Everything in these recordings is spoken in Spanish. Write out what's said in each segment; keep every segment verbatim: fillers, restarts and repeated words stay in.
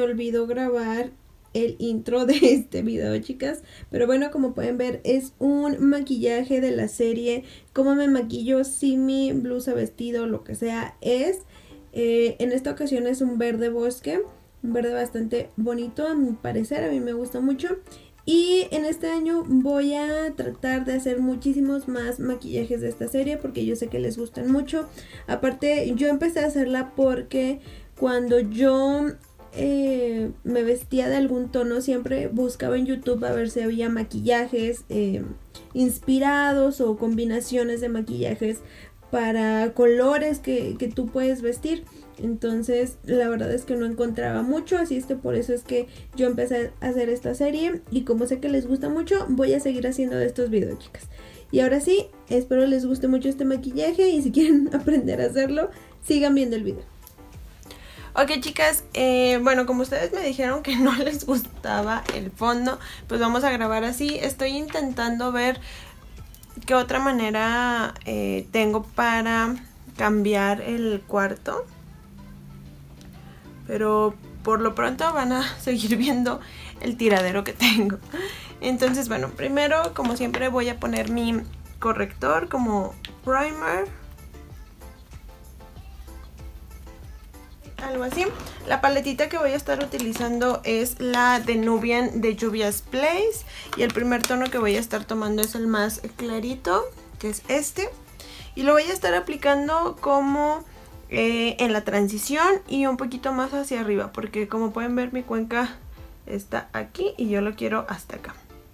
olvidó grabar el intro de este video, chicas, pero bueno, como pueden ver es un maquillaje de la serie Cómo me maquillo, Simi, blusa, vestido, lo que sea es. Eh, en esta ocasión es un verde bosque, un verde bastante bonito a mi parecer, a mí me gusta mucho. Y en este año voy a tratar de hacer muchísimos más maquillajes de esta serie porque yo sé que les gustan mucho. Aparte, yo empecé a hacerla porque cuando yo eh, me vestía de algún tono, siempre buscaba en YouTube a ver si había maquillajes eh, inspirados o combinaciones de maquillajes para colores que, que tú puedes vestir. Entonces la verdad es que no encontraba mucho, así es que por eso es que yo empecé a hacer esta serie. Y como sé que les gusta mucho, voy a seguir haciendo de estos videos, chicas. Y ahora sí, espero les guste mucho este maquillaje y si quieren aprender a hacerlo, sigan viendo el video. Ok, chicas, eh, bueno, como ustedes me dijeron que no les gustaba el fondo, pues vamos a grabar así. Estoy intentando ver qué otra manera eh, tengo para cambiar el cuarto, pero por lo pronto van a seguir viendo el tiradero que tengo. Entonces, bueno, primero, como siempre, voy a poner mi corrector como primer, algo así. La paletita que voy a estar utilizando es la de Nubian de Juvia's Place y el primer tono que voy a estar tomando es el más clarito, que es este, y lo voy a estar aplicando como eh, en la transición y un poquito más hacia arriba, porque como pueden ver mi cuenca está aquí y yo lo quiero hasta acá.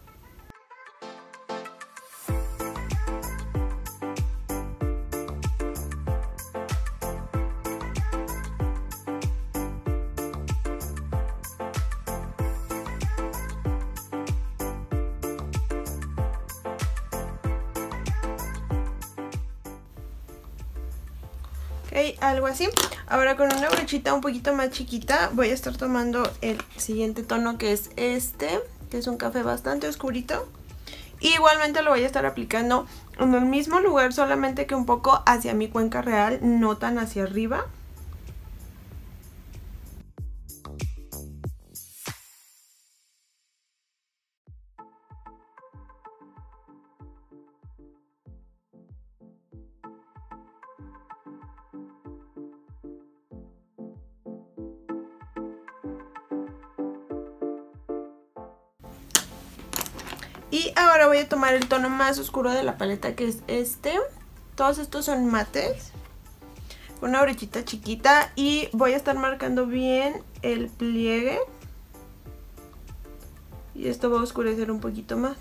Ok, algo así. Ahora con una brochita un poquito más chiquita voy a estar tomando el siguiente tono, que es este, que es un café bastante oscurito. Y igualmente lo voy a estar aplicando en el mismo lugar, solamente que un poco hacia mi cuenca real, no tan hacia arriba. Y ahora voy a tomar el tono más oscuro de la paleta, que es este. Todos estos son mates, con una brochita chiquita, y voy a estar marcando bien el pliegue. Y esto va a oscurecer un poquito más.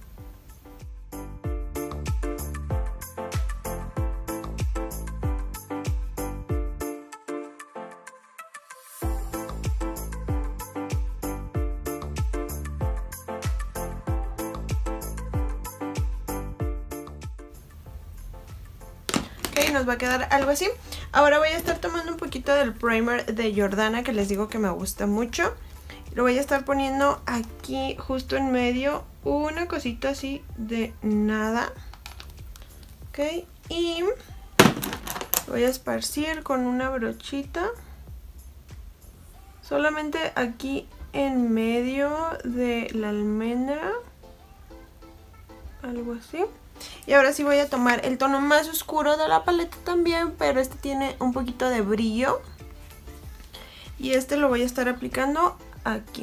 Nos va a quedar algo así. Ahora voy a estar tomando un poquito del primer de Jordana, que les digo que me gusta mucho. Lo voy a estar poniendo aquí justo en medio, una cosita así de nada. Ok, y voy a esparcir con una brochita solamente aquí en medio de la almendra, algo así. Y ahora sí voy a tomar el tono más oscuro de la paleta también, pero este tiene un poquito de brillo. Y este lo voy a estar aplicando aquí.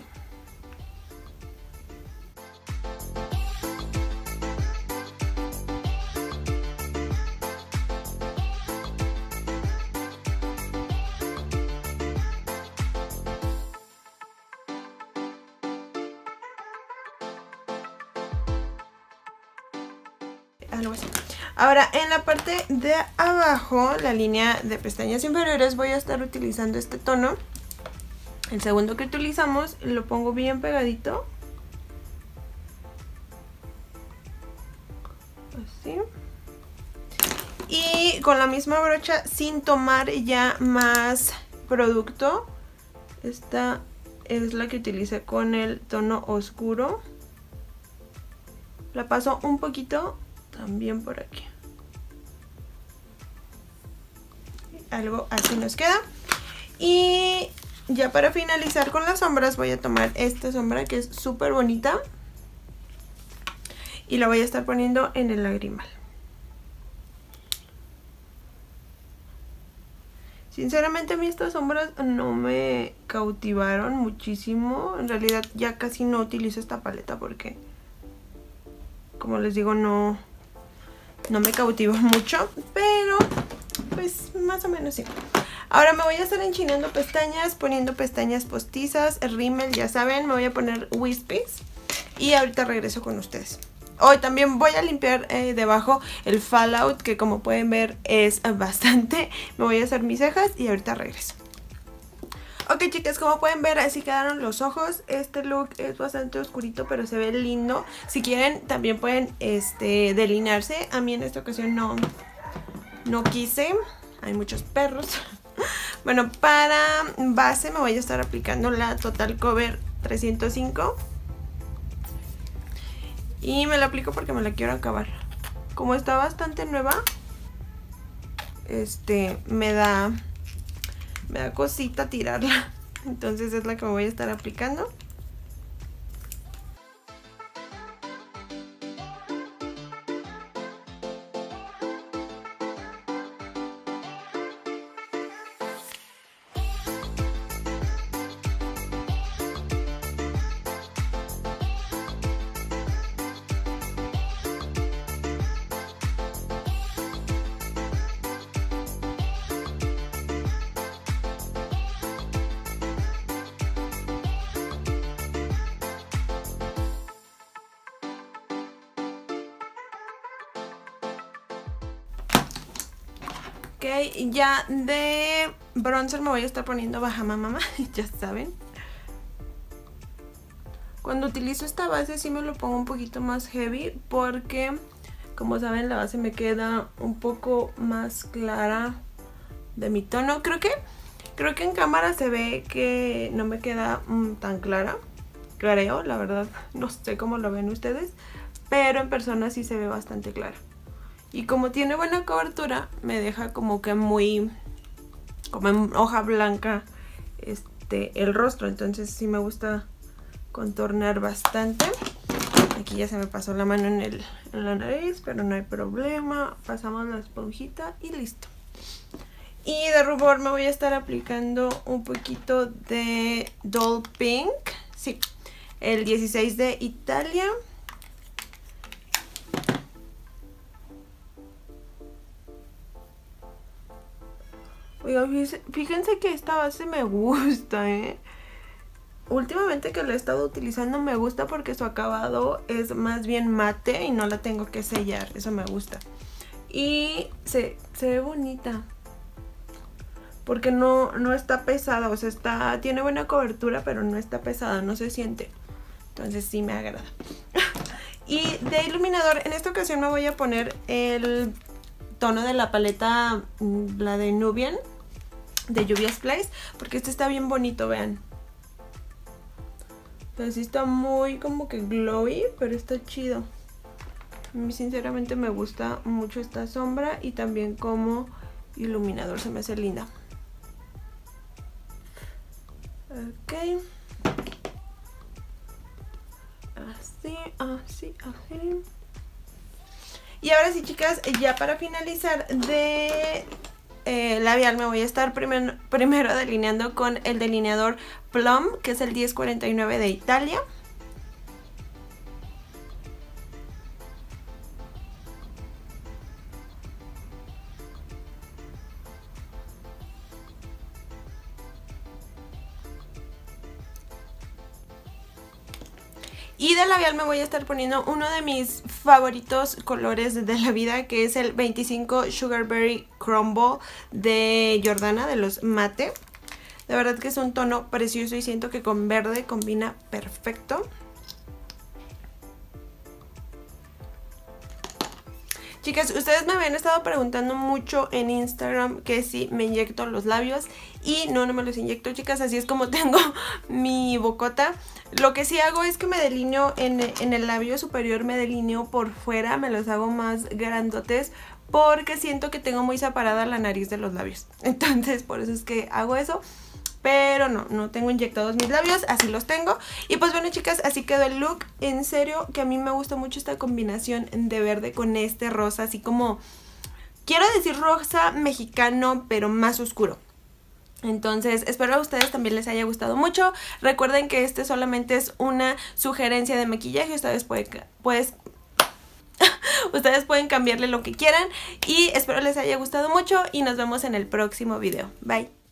Algo así. Ahora en la parte de abajo, la línea de pestañas inferiores, voy a estar utilizando este tono. El segundo que utilizamos lo pongo bien pegadito. Así. Y con la misma brocha, sin tomar ya más producto. Esta es la que utilicé con el tono oscuro. La paso un poquito también por aquí. Algo así nos queda. Y ya para finalizar con las sombras voy a tomar esta sombra que es súper bonita y la voy a estar poniendo en el lagrimal. Sinceramente a mí estas sombras no me cautivaron muchísimo. En realidad ya casi no utilizo esta paleta porque, como les digo, no, no me cautivó mucho. Pero pues más o menos sí. Ahora me voy a estar enchinando pestañas, poniendo pestañas postizas, rímel, ya saben. Me voy a poner wispies y ahorita regreso con ustedes. Hoy también voy a limpiar eh, debajo el fallout, que como pueden ver es bastante. Me voy a hacer mis cejas y ahorita regreso. Ok, chicas, como pueden ver así quedaron los ojos. Este look es bastante oscurito pero se ve lindo. Si quieren también pueden este, delinearse. A mí en esta ocasión no, no quise. Hay muchos perros. Bueno, para base me voy a estar aplicando la Total Cover trescientos cinco. Y me la aplico porque me la quiero acabar. Como está bastante nueva, este, me da, me da cosita tirarla. Entonces es la que me voy a estar aplicando. Ok, ya de bronzer me voy a estar poniendo Bahama Mama, ya saben. Cuando utilizo esta base sí me lo pongo un poquito más heavy porque, como saben, la base me queda un poco más clara de mi tono. Creo que, creo que en cámara se ve que no me queda mm, tan clara, creo, la verdad, no sé cómo lo ven ustedes, pero en persona sí se ve bastante clara. Y como tiene buena cobertura, me deja como que muy, como en hoja blanca, este, el rostro. Entonces sí me gusta contornar bastante. Aquí ya se me pasó la mano en, el, en la nariz, pero no hay problema. Pasamos la esponjita y listo. Y de rubor me voy a estar aplicando un poquito de Doll Pink. Sí, el dieciséis de Italia. Oigan, fíjense, fíjense que esta base me gusta, ¿eh? Últimamente que la he estado utilizando me gusta porque su acabado es más bien mate y no la tengo que sellar. Eso me gusta. Y se, se ve bonita. Porque no, no está pesada, o sea, está, tiene buena cobertura, pero no está pesada, no se siente. Entonces sí me agrada. Y de iluminador, en esta ocasión me voy a poner el tono de la paleta, la de Nubian, de Juvia's Place, porque este está bien bonito, vean. Entonces está muy como que glowy, pero está chido. A mí sinceramente me gusta mucho esta sombra y también como iluminador se me hace linda. Ok. Así, así, así. Y ahora sí, chicas, ya para finalizar de eh, labial me voy a estar primero, primero delineando con el delineador Plum, que es el diez cuarenta y nueve de Italia. Y de labial me voy a estar poniendo uno de mis favoritos colores de la vida, que es el veinticinco Sugarberry Crumble de Jordana, de los mate. De verdad que es un tono precioso y siento que con verde combina perfecto. Chicas, ustedes me habían estado preguntando mucho en Instagram que si me inyecto los labios y no, no me los inyecto, chicas, así es como tengo mi bocota. Lo que sí hago es que me delineo en, en el labio superior, me delineo por fuera, me los hago más grandotes porque siento que tengo muy separada la nariz de los labios. Entonces por eso es que hago eso. pero no, no tengo inyectados mis labios, así los tengo. Y pues bueno, chicas, así quedó el look. En serio que a mí me gusta mucho esta combinación de verde con este rosa, así como, quiero decir rosa mexicano, pero más oscuro. Entonces espero a ustedes también les haya gustado mucho. Recuerden que este solamente es una sugerencia de maquillaje. Ustedes pueden, pues, ustedes pueden cambiarle lo que quieran. Y espero les haya gustado mucho y nos vemos en el próximo video. Bye.